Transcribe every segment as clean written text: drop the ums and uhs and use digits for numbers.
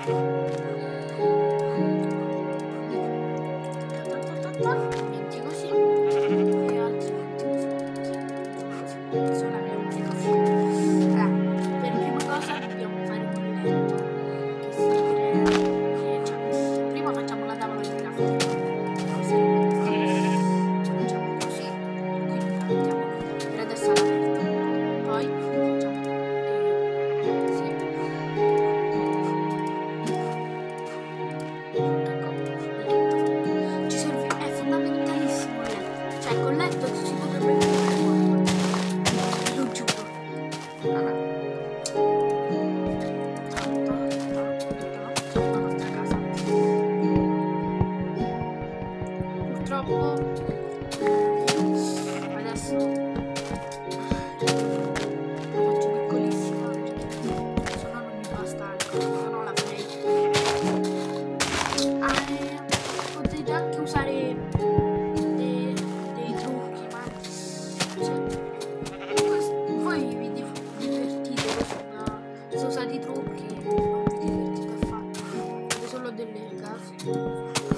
Niente così e altri così solamente così. Allora, per prima cosa dobbiamo fare un letto che si vede, cioè, prima facciamo la tavola di graffiti facciamo così, quindi mettiamo per adesso all'aperto, poi facciamo sì. Ecco, letto. Ci serve, è fondamentalissimo il letto. Cioè, col letto si potrebbe fare fuori. Lo giuro. Allora. Siamo alla nostra casa. Purtroppo adesso la faccio piccolissima perché se no non mi basta il coso, se no la farei. Potete anche usare dei trucchi, ma voi vi divertite se usate i trucchi, non vi divertite affatto, fate solo delle case.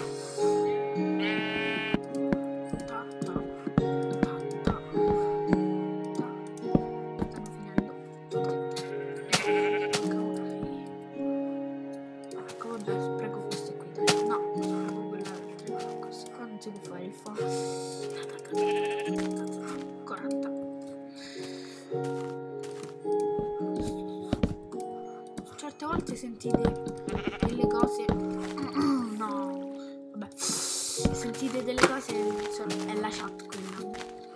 Si può fare il fuoco 40. Certe volte sentite delle cose no vabbè, sentite delle cose, è la chat quella.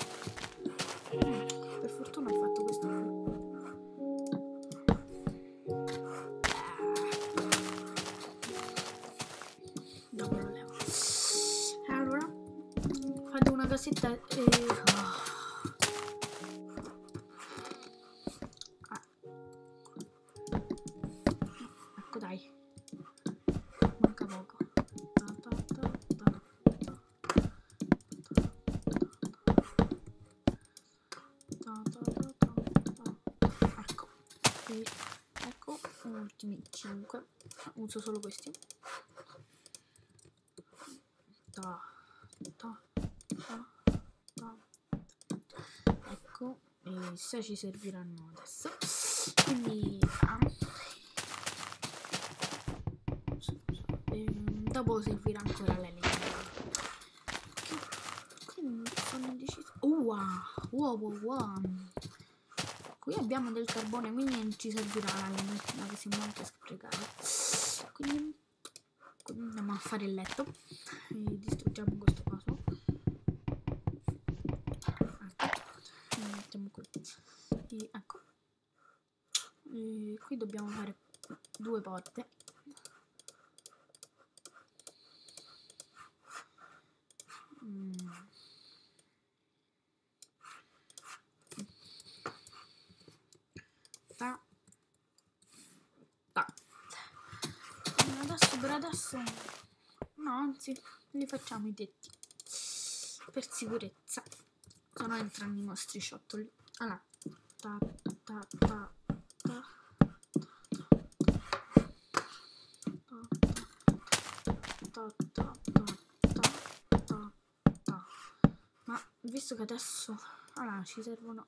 Per fortuna ho fatto questo dopo lo levo. Allora fate una casetta ecco dai, manca poco. Ecco, quindi ecco ultimi 5, uso solo questi. Ecco, e 6 ci serviranno adesso, quindi dopo servirà ancora la legna, quindi sono indeciso. Wow. Qui abbiamo del carbone, quindi non ci servirà la legna che si è molto sprecata, quindi andiamo a fare il letto e distruggiamo questo coso. Mettiamo qui e ecco, e qui dobbiamo fare 2 porte. Per adesso no, anzi li facciamo i tetti per sicurezza, se no entrano i nostri ciottoli. Allora ma visto che adesso allora ci servono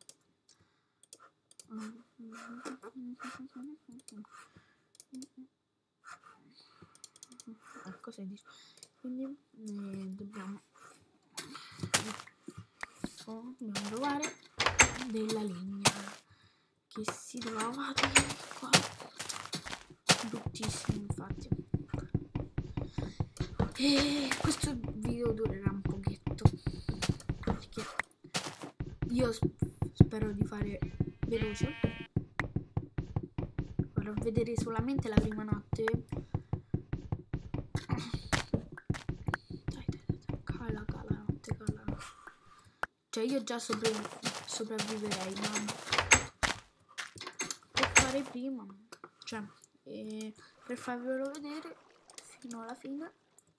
ecco 16, quindi dobbiamo trovare della legna che si trova qua, bruttissimo infatti, e questo video durerà un pochetto perché io spero di fare veloce. Vorrò vedere solamente la prima notte. Cala notte. Cioè io già sopravviverei, ma per fare prima, cioè per farvelo vedere fino alla fine,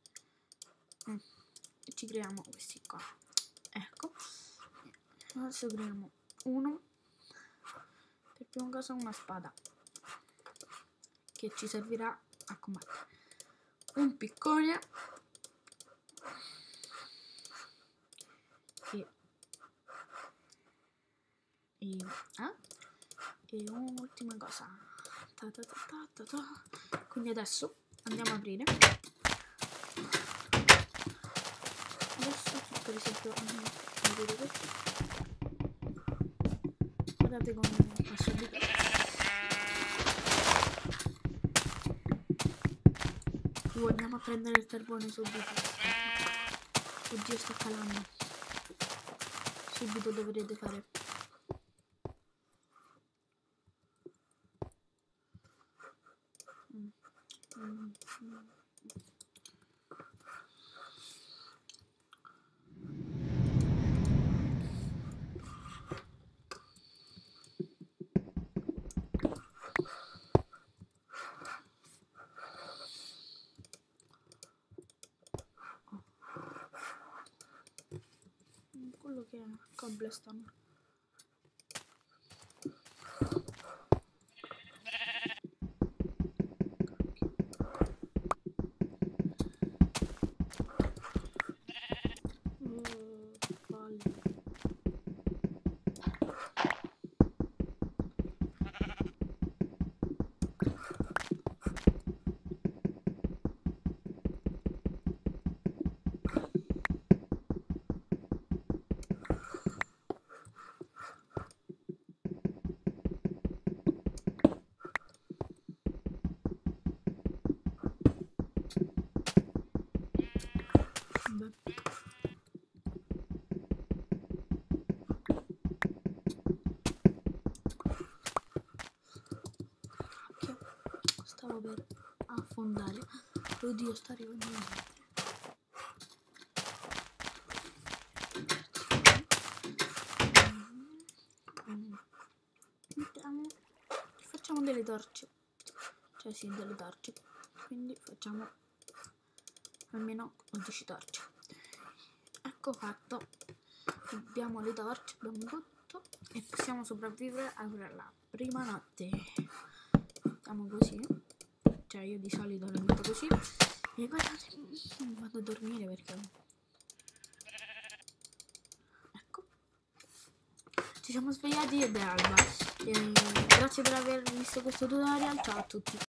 ci creiamo questi qua. Ecco, adesso creiamo uno, per prima cosa una spada che ci servirà ecco, un piccone e un'ultima cosa. Quindi adesso andiamo a aprire. Adesso per esempio andiamo a aprire questo. Guardate come fa subito. Andiamo a prendere il carbone subito. Oddio, sta calando. Subito dovrete fare. Quello che è cobblestone. Stavo per affondare. Oddio, sta arrivando facciamo delle torce, cioè sì, delle torce, quindi facciamo almeno 12 torce. Ecco fatto, abbiamo le torce, abbiamo tutto e possiamo sopravvivere alla prima notte. Facciamo così, cioè io di solito lo metto così e guardate, vado a dormire perché ecco, ci siamo svegliati ed è alba. Grazie per aver visto questo tutorial, ciao a tutti.